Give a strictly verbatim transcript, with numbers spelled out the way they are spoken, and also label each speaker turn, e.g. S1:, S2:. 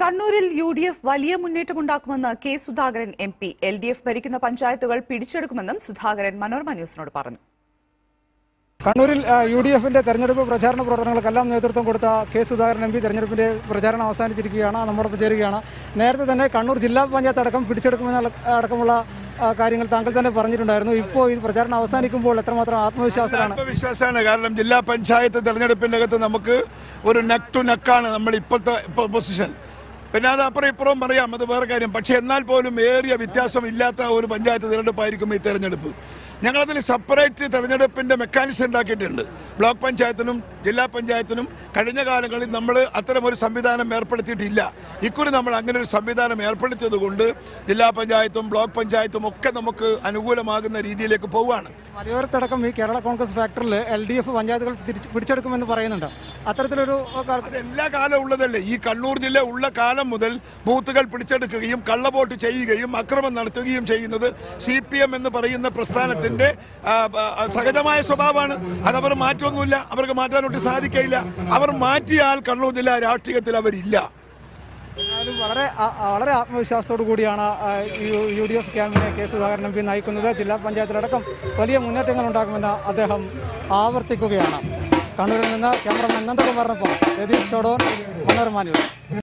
S1: കണ്ണൂരിൽ U D F വലിയ മുന്നേറ്റമുണ്ടാക്കുമെന്ന് K Sudhakaran M P. L D F ഭരിക്കുന്ന പഞ്ചായത്തുകൾ പിടിച്ചെടുക്കുമെന്നും സുധാകരൻ മനോരമ ന്യൂസിനോട് പറഞ്ഞു.
S2: കണ്ണൂരിൽ യു ഡി എഫിന്റെ തെരഞ്ഞെടുപ്പ് പ്രചാരണ പ്രവർത്തനങ്ങൾക്കെല്ലാം നേതൃത്വം കൊടുത്ത കെ സുധാകരൻ എം പി തെരഞ്ഞെടുപ്പിന്റെ പ്രചാരണം അവസാനിച്ചിരിക്കുകയാണ്. നമ്മോടൊപ്പം ചേരുകയാണ്. നേരത്തെ തന്നെ കണ്ണൂർ ജില്ലാ പഞ്ചായത്ത് അടക്കം പിടിച്ചെടുക്കുമെന്ന അടക്കമുള്ള കാര്യങ്ങൾ താങ്കൾ തന്നെ പറഞ്ഞിട്ടുണ്ടായിരുന്നു. ഇപ്പോൾ ഈ പ്രചാരണം അവസാനിക്കുമ്പോൾ എത്രമാത്രം ആത്മവിശ്വാസമാണ്?
S3: ആത്മവിശ്വാസമാണ്. കാരണം ജില്ലാ പഞ്ചായത്ത് തെരഞ്ഞെടുപ്പിന്റെ അകത്ത് നമുക്ക് ഒരു നെക്ക് ടു നെക്കാണ് നമ്മൾ ഇപ്പോഴത്തെ പൊസിഷൻ. പിന്നെ അത് അപ്പുറം ഇപ്പുറവും പറയാം, അത് വേറെ കാര്യം. പക്ഷേ എന്നാൽ പോലും ഏറിയ വ്യത്യാസം ഇല്ലാത്ത ഒരു പഞ്ചായത്ത് തിരഞ്ഞെടുപ്പായിരിക്കും ഈ തെരഞ്ഞെടുപ്പ്. ഞങ്ങളതിൽ സെപ്പറേറ്റ് തെരഞ്ഞെടുപ്പിന്റെ മെക്കാനിസം ഉണ്ടാക്കിയിട്ടുണ്ട്. ബ്ലോക്ക് പഞ്ചായത്തിനും ജില്ലാ പഞ്ചായത്തിനും കഴിഞ്ഞ കാലങ്ങളിൽ നമ്മൾ അത്തരമൊരു സംവിധാനം ഏർപ്പെടുത്തിയിട്ടില്ല. ഇക്കുറി നമ്മൾ അങ്ങനെ ഒരു സംവിധാനം ഏർപ്പെടുത്തിയത് കൊണ്ട് ജില്ലാ പഞ്ചായത്തും ബ്ലോക്ക് പഞ്ചായത്തും ഒക്കെ നമുക്ക് അനുകൂലമാകുന്ന രീതിയിലേക്ക് പോവുകയാണ്.
S2: മലയോരത്തടക്കം ഈ കേരള കോൺഗ്രസ് ഫാക്ടറിൽ എൽ ഡി എഫ് പഞ്ചായത്തുകൾ പിടിച്ചെടുക്കുമെന്ന് പറയുന്നുണ്ട്. അത്തരത്തിലൊരു
S3: എല്ലാ കാലം ഉള്ളതല്ലേ. ഈ കണ്ണൂർ ജില്ല ഉള്ള കാലം മുതൽ ബൂത്തുകൾ പിടിച്ചെടുക്കുകയും കള്ളവോട്ട് ചെയ്യുകയും അക്രമം നടത്തുകയും ചെയ്യുന്നത് സി പി എം എന്ന് പറയുന്ന പ്രസ്ഥാനത്തിന് സഹജമായ സ്വഭാവമാണ്. അതവർ മാറ്റമൊന്നുമില്ല, അവർക്ക് മാറ്റാനൊട്ട് സാധിക്കില്ല. അവർ മാറ്റിയാൽ കണ്ണൂർ ജില്ലാ രാഷ്ട്രീയത്തിൽ അവരില്ല.
S2: വളരെ വളരെ ആത്മവിശ്വാസത്തോടു കൂടിയാണ് യു ഡി എഫ് ക്യാമ്പിനെ കെ സുധാകരൻ എം പി നയിക്കുന്നത്. ജില്ലാ പഞ്ചായത്തിലടക്കം വലിയ മുന്നേറ്റങ്ങൾ ഉണ്ടാകുമെന്ന് അദ്ദേഹം ആവർത്തിക്കുകയാണ്. കണ്ണൂരിൽ നിന്ന് ക്യാമറമാൻ നന്ദകുമാറിനൊപ്പം രതീഷ് ചോടോൻ, മനോരമ ന്യൂസ്.